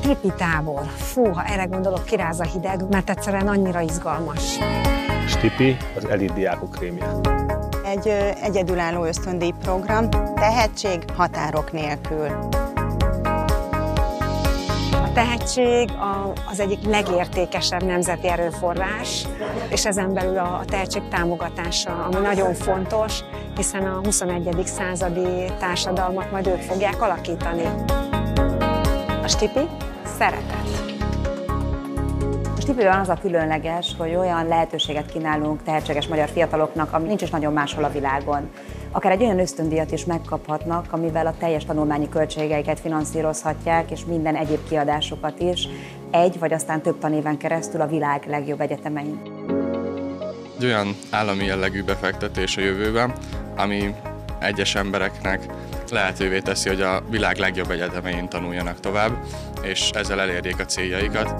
Stipi tábor. Fú, ha erre gondolok, kiráz a hideg, mert egyszerűen annyira izgalmas. Stipi az elit diákok krémje. Egy egyedülálló ösztöndíj program, tehetség határok nélkül. A tehetség az egyik legértékesebb nemzeti erőforrás, és ezen belül a tehetség támogatása, ami nagyon fontos, hiszen a 21. századi társadalmat majd ők fogják alakítani. A Stipi szeretet. A Stipiben az a különleges, hogy olyan lehetőséget kínálunk tehetséges magyar fiataloknak, ami nincs is nagyon máshol a világon. Akár egy olyan ösztöndíjat is megkaphatnak, amivel a teljes tanulmányi költségeiket finanszírozhatják, és minden egyéb kiadásokat is, egy vagy aztán több tanéven keresztül a világ legjobb egyetemein. Egy olyan állami jellegű befektetés a jövőben, ami egyes embereknek lehetővé teszi, hogy a világ legjobb egyetemein tanuljanak tovább, és ezzel elérjék a céljaikat.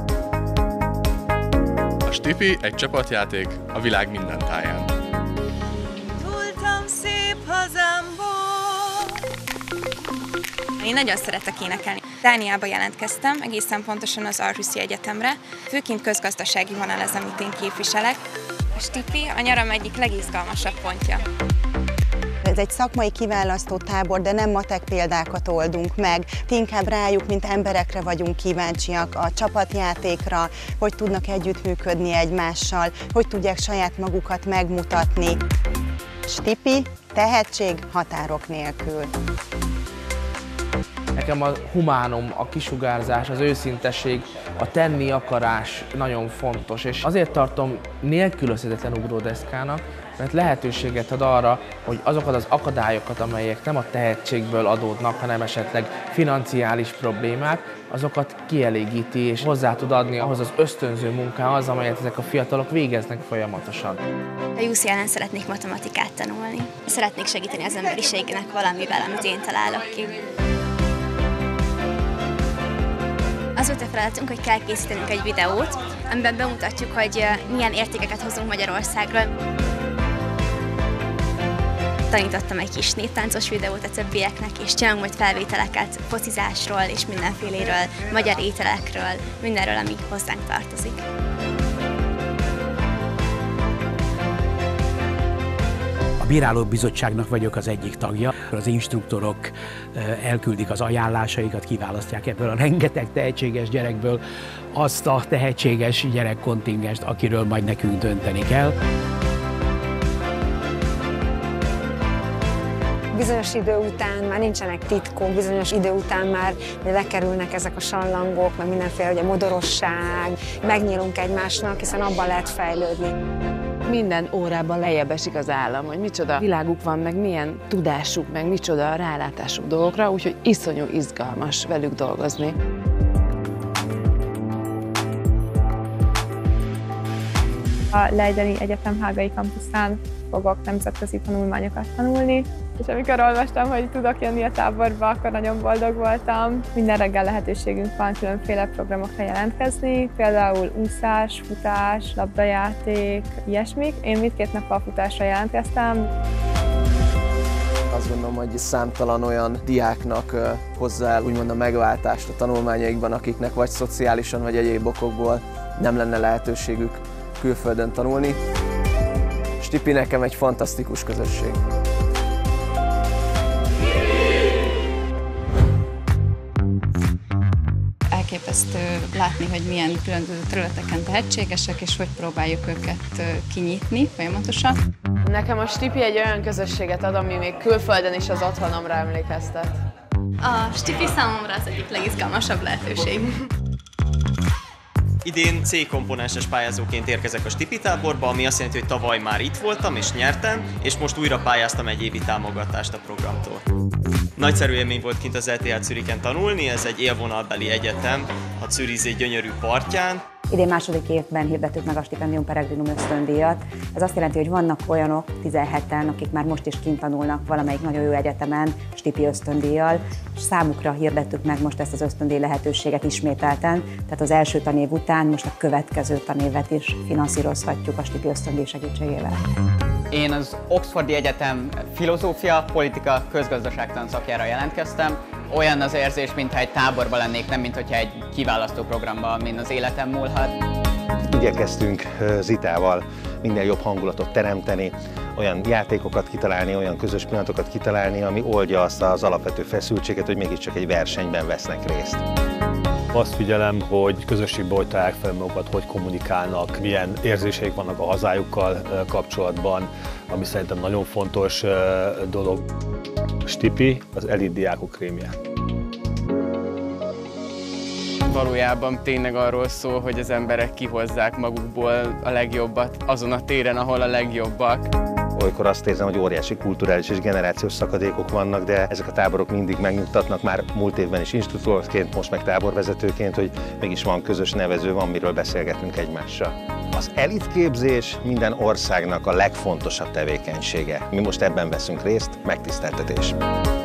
A Stipi egy csapatjáték a világ minden táján. Indultam szép hazámból. Én nagyon szeretek énekelni. Dániába jelentkeztem, egészen pontosan az Aarhusi Egyetemre. Főként közgazdasági vonal az, amit én képviselek. A Stipi a nyaram egyik legizgalmasabb pontja. Ez egy szakmai kiválasztó tábor, de nem matek példákat oldunk meg. Inkább rájuk, mint emberekre vagyunk kíváncsiak, a csapatjátékra, hogy tudnak együttműködni egymással, hogy tudják saját magukat megmutatni. Stipi, tehetség határok nélkül. Nekem a humánum, a kisugárzás, az őszintesség, a tenni akarás nagyon fontos, és azért tartom nélkülözhetetlen ugródeszkának, mert lehetőséget ad arra, hogy azokat az akadályokat, amelyek nem a tehetségből adódnak, hanem esetleg financiális problémák, azokat kielégíti és hozzá tud adni ahhoz az ösztönző munkához, amelyet ezek a fiatalok végeznek folyamatosan. A UCL-en szeretnék matematikát tanulni. Szeretnék segíteni az emberiségnek valamivel, amit én találok ki. Az volt a feladatunk, hogy kell készítenünk egy videót, amiben bemutatjuk, hogy milyen értékeket hozunk Magyarországról. Tanítottam egy kis néptáncos videót a többieknek, és csinálunk majd felvételeket focizásról és mindenféléről, magyar ételekről, mindenről, ami hozzánk tartozik. A bírálóbizottságnak vagyok az egyik tagja. Az instruktorok elküldik az ajánlásaikat, kiválasztják ebből a rengeteg tehetséges gyerekből azt a tehetséges gyerekkontingest, akiről majd nekünk dönteni kell. Bizonyos idő után már nincsenek titkok, bizonyos idő után már lekerülnek ezek a sallangok, meg mindenféle ugye, modorosság, megnyílunk egymásnak, hiszen abban lehet fejlődni. Minden órában lejjebb esik az állam, hogy micsoda világuk van, meg milyen tudásuk, meg micsoda rálátásuk dolgokra, úgyhogy iszonyú izgalmas velük dolgozni. A Leideni Egyetem Hágai kampuszán fogok nemzetközi tanulmányokat tanulni, és amikor olvastam, hogy tudok jönni a táborba, akkor nagyon boldog voltam. Minden reggel lehetőségünk van különféle programokra jelentkezni, például úszás, futás, labdajáték, ilyesmik. Én mindkét nappal futásra jelentkeztem. Azt gondolom, hogy számtalan olyan diáknak hozzá el úgymond a megváltást a tanulmányaikban, akiknek vagy szociálisan, vagy egyéb okokból nem lenne lehetőségük külföldön tanulni. Stipi nekem egy fantasztikus közösség. Elképesztő látni, hogy milyen különböző területeken tehetségesek, és hogy próbáljuk őket kinyitni folyamatosan. Nekem a Stipi egy olyan közösséget ad, ami még külföldön is az otthonomra emlékeztet. A Stipi számomra az egyik legizgalmasabb lehetőség. Idén C-komponenses pályázóként érkezek a Stipi táborba, ami azt jelenti, hogy tavaly már itt voltam és nyertem, és most újra pályáztam egy évi támogatást a programtól. Nagyszerű élmény volt kint az ETH Zürichen tanulni, ez egy élvonalbeli egyetem a Zürichsee gyönyörű partján. Idén második évben hirdettük meg a Stipendium Peregrinum ösztöndíjat. Ez azt jelenti, hogy vannak olyanok, 17-en, akik már most is kint tanulnak valamelyik nagyon jó egyetemen Stipi ösztöndíjjal, és számukra hirdettük meg most ezt az ösztöndíj lehetőséget ismételten, tehát az első tanév után most a következő tanévet is finanszírozhatjuk a Stipi ösztöndíj segítségével. Én az Oxfordi Egyetem filozófia, politika, közgazdaságtan szakjára jelentkeztem. Olyan az érzés, mintha egy táborban lennék, nem mintha egy kiválasztó programban, amin az életem múlhat. Igyekeztünk Zitával minél jobb hangulatot teremteni, olyan játékokat kitalálni, olyan közös pillanatokat kitalálni, ami oldja azt az alapvető feszültséget, hogy mégiscsak egy versenyben vesznek részt. Azt figyelem, hogy közösségben hogy találják fel magukat, hogy kommunikálnak, milyen érzéseik vannak a hazájukkal kapcsolatban, ami szerintem nagyon fontos dolog. Stipi az elit diákok krémje. Valójában tényleg arról szól, hogy az emberek kihozzák magukból a legjobbat azon a téren, ahol a legjobbak. Olykor azt érzem, hogy óriási kulturális és generációs szakadékok vannak, de ezek a táborok mindig megnyugtatnak, már múlt évben is instruktorként, most meg táborvezetőként, hogy mégis van közös nevező, van miről beszélgetünk egymással. Az elitképzés minden országnak a legfontosabb tevékenysége. Mi most ebben veszünk részt, megtiszteltetés.